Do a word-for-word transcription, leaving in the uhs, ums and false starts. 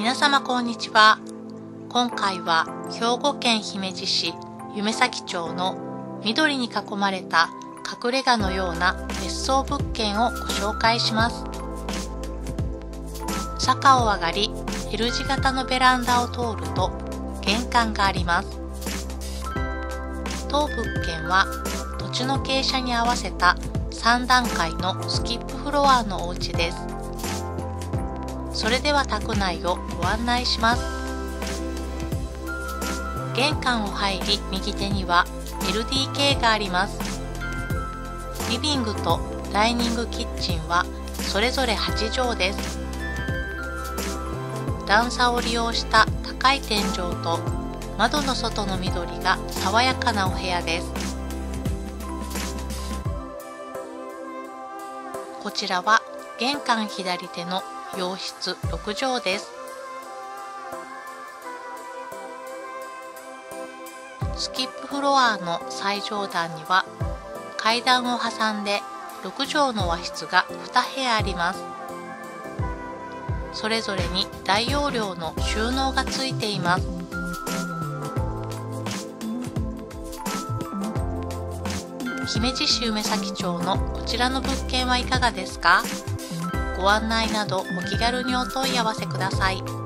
皆様こんにちは。今回は兵庫県姫路市夢前町の緑に囲まれた隠れ家のような別荘物件をご紹介します。坂を上がり L 字型のベランダを通ると玄関があります。当物件は土地の傾斜に合わせたさん段階のスキップフロアのお家です。それでは宅内をご案内します。玄関を入り右手には エルディーケー があります。リビングとダイニングキッチンはそれぞれはち畳です。段差を利用した高い天井と窓の外の緑が爽やかなお部屋です。こちらは玄関左手の洋室ろく畳です。スキップフロアの最上段には階段を挟んでろく畳の和室がに部屋あります。それぞれに大容量の収納がついています。姫路市夢前町のこちらの物件はいかがですか？ご案内などお気軽にお問い合わせください。